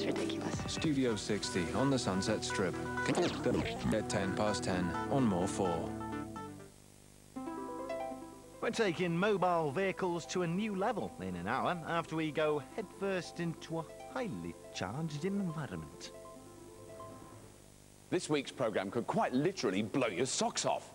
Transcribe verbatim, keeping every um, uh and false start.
It's ridiculous. Studio sixty on the Sunset Strip. At ten past ten on More four. We're taking mobile vehicles to a new level in an hour after we go headfirst into a highly charged environment. This week's programme could quite literally blow your socks off.